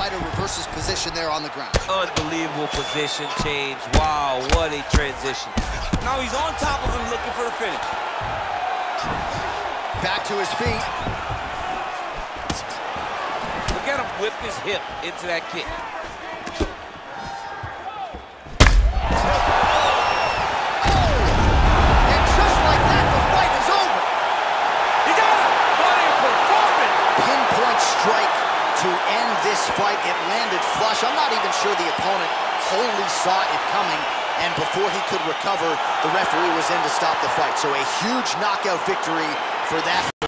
to reverse his position there on the ground. Unbelievable position change. Wow, what a transition. Now he's on top of him looking for the finish. Back to his feet. Look at him whip his hip into that kick. And just like that, the fight is over. He got him! What a performance! Pinpoint strike to end this fight. It landed flush. I'm not even sure the opponent wholly saw it coming, and before he could recover, the referee was in to stop the fight. So a huge knockout victory for that.